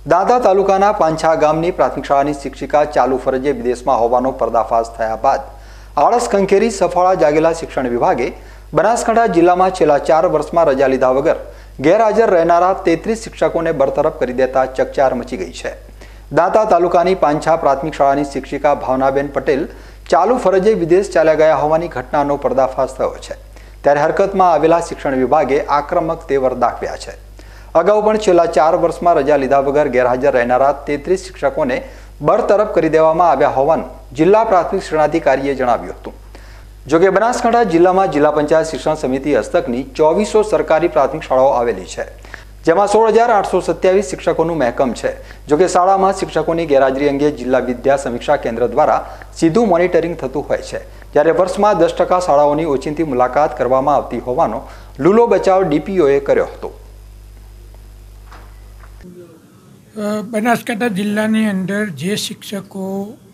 દાંતા તાલુકાના પાંછા ગામની પ્રાથમિક શાળાની શિક્ષિકા ચાલુ ફરજે વિદેશમાં હોવાનો પર્દાફાશ થયા બાદ આળસ ખંખેરી સફાળા જાગેલા શિક્ષણ વિભાગે બનાસકાંઠા જિલ્લામાં છેલ્લા 4 વર્ષમાં રજા લીધા વગર ગેરહાજર રહેનારા 33 શિક્ષકોને બરતરફ કરી દેતા ચકચાર મચી ગઈ છે। દાંતા તાલુકાની પાંછા પ્રાથમિક શાળાની શિક્ષિકા ભાવનાબેન પટેલ ચાલુ ફરજે વિદેશ ચાલ્યા ગયા હોવાની ઘટનાનો પર્દાફાશ થયો છે, ત્યારે હરકતમાં આવેલા શિક્ષણ વિભાગે આક્રમક તેવર દાખવ્યા છે। અગાઉ પણ છેલ્લા 4 વર્ષમાં રજા લીધા વગર ગેરહાજર રહેનારા 33 શિક્ષકોને બરતરફ કરી દેવામાં આવ્યા હોવાનું જિલ્લા પ્રાથમિક શિક્ષણાધિકારીએ જણાવ્યું હતું। જોકે બનાસકાંઠા જિલ્લામાં જિલ્લા પંચાયત શિક્ષણ સમિતિ હસ્તકની 2400 સરકારી પ્રાથમિક શાળાઓ આવેલી છે, જેમાં 16827 શિક્ષકોનું મહેકમ છે। જોકે શાળામાં શિક્ષકોની ગેરહાજરી અંગે જિલ્લા વિદ્યા સમીક્ષા કેન્દ્ર દ્વારા સીધું મોનિટરિંગ થતું હોય છે, જ્યારે વર્ષમાં 10% શાળાઓની ઓચિંતી મુલાકાત કરવામાં આવતી હોવાનો લૂલો બચાવ ડીપીઓએ કર્યો હતો। બનાસકાંઠા જિલ્લાની અંદર જે શિક્ષકો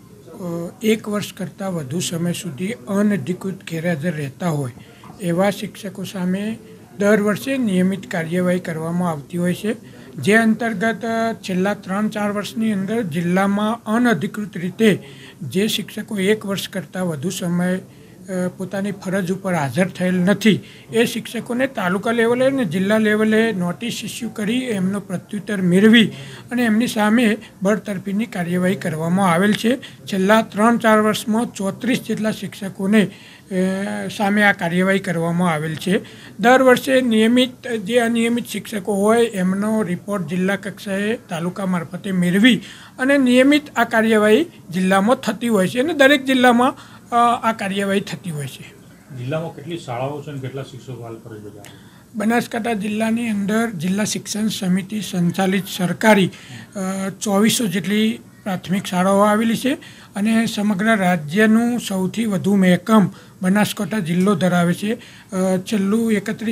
1 વર્ષ કરતાં વધુ સમય સુધી અનધિકૃત ગેરહાજર રહેતા હોય એવા શિક્ષકો સામે દર વર્ષે નિયમિત કાર્યવાહી કરવામાં આવતી હોય છે, જે અંતર્ગત છેલ્લા 3-4 વર્ષની અંદર જિલ્લામાં અનધિકૃત રીતે જે શિક્ષકો 1 વર્ષ કરતાં વધુ સમય પોતાની ફરજ ઉપર હાજર થયેલ નથી એ શિક્ષકોને તાલુકા લેવલે અને જિલ્લા લેવલે નોટિસ ઇસ્યુ કરી એમનો પ્રત્યુત્તર મેળવી અને એમની સામે બરતરફીની કાર્યવાહી કરવામાં આવેલ છે। છેલ્લા 3-4 વર્ષમાં 34 જેટલા શિક્ષકોને સામે આ કાર્યવાહી કરવામાં આવેલ છે। દર વર્ષે નિયમિત જે અનિયમિત શિક્ષકો હોય એમનો રિપોર્ટ જિલ્લા કક્ષાએ તાલુકા મારફતે મેળવી અને નિયમિત આ કાર્યવાહી જિલ્લામાં થતી હોય છે અને દરેક જિલ્લામાં આ કાર્યવાહી થતી હોય છે। જિલ્લામાં કેટલી શાળાઓ છે અને કેટલા શિક્ષકો હાલ ફરજ બજાવે? બનાસકાંઠા જિલ્લાની અંદર જિલ્લા શિક્ષણ સમિતિ સંચાલિત સરકારી 2400 જેટલી પ્રાથમિક શાળાઓ આવેલી છે અને સમગ્ર રાજ્યનું સૌથી વધુ મહેકમ બનાસકાંઠા જિલ્લો ધરાવે છે। છેલ્લું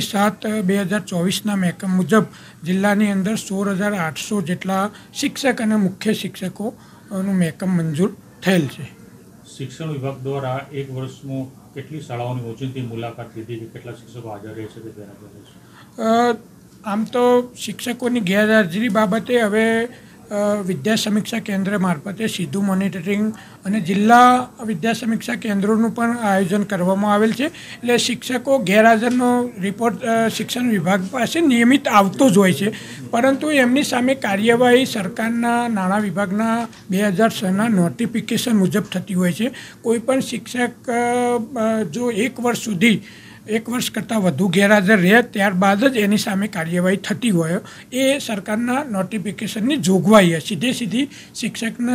31/7/2024ના મહેકમ મુજબ જિલ્લાની અંદર 16800 જેટલા શિક્ષક અને મુખ્ય શિક્ષકોનું મહેકમ મંજૂર થયેલ છે। શિક્ષણ વિભાગ દ્વારા 1 વર્ષમાં કેટલી શાળાઓની ઓચિંતી મુલાકાત લીધી કે કેટલા શિક્ષકો હાજર રહે છે તે જણાવો। આમ તો શિક્ષકોની ગેરહાજરી બાબતે હવે વિદ્યા સમીક્ષા કેન્દ્ર મારફતે સીધું મોનિટરિંગ અને જિલ્લા વિદ્યા સમીક્ષા કેન્દ્રોનું પણ આયોજન કરવામાં આવેલ છે, એટલે શિક્ષકો ગેરહાજરનો રિપોર્ટ શિક્ષણ વિભાગ પાસે નિયમિત આવતો જ હોય છે, પરંતુ એમની સામે કાર્યવાહી સરકારના નાણાં વિભાગના 2006ના નોટિફિકેશન મુજબ થતી હોય છે। કોઈપણ શિક્ષક જો 1 વર્ષ સુધી 1 વર્ષ કરતાં વધુ ગેરહાજર રહે ત્યારબાદ જ એની સામે કાર્યવાહી થતી હોય એ સરકારના નોટિફિકેશનની જોગવાઈ છે। સીધી શિક્ષકને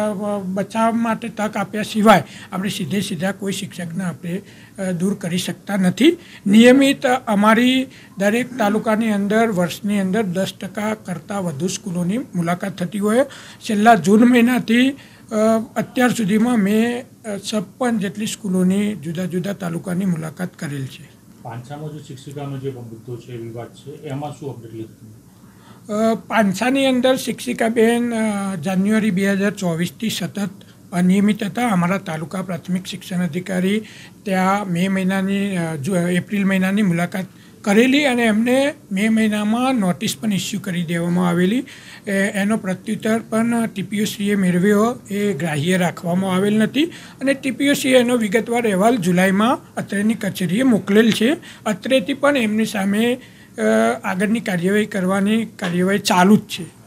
બચાવ માટે તક આપ્યા સિવાય આપણે સીધા કોઈ શિક્ષકને આપણે દૂર કરી શકતા નથી। નિયમિત અમારી દરેક તાલુકાની અંદર વર્ષની અંદર 10% કરતાં વધુ સ્કૂલોની મુલાકાત થતી હોય। છેલ્લા જૂન મહિનાથી અત્યાર સુધીમાં મેં 56 જેટલી સ્કૂલોની જુદા જુદા તાલુકાની મુલાકાત કરેલ છે। પાંછામાં જે શિક્ષિકાનો જે મુદ્દો છે વિવાદ છે એમાં શું અપડેટ લીધું? પાંછાની અંદર શિક્ષિકાબેન જાન્યુઆરી 2024થી સતત અનિયમિત હતા। અમારા તાલુકા પ્રાથમિક શિક્ષણ અધિકારી ત્યાં એપ્રિલ મહિનાની મુલાકાત કરેલી અને એમને મે મહિનામાં નોટિસ પણ ઇસ્યુ કરી દેવામાં આવેલી। એનો પ્રત્યુત્તર પણ ટીપીઓસીએ મેળવ્યો એ ગ્રાહ્ય રાખવામાં આવેલ નથી અને ટીપીઓસીએ એનો વિગતવાર અહેવાલ જુલાઈમાં અત્રેની કચેરીએ મોકલેલ છે। અત્રેથી પણ એમની સામે આગળની કાર્યવાહી કરવાની કાર્યવાહી ચાલુ જ છે।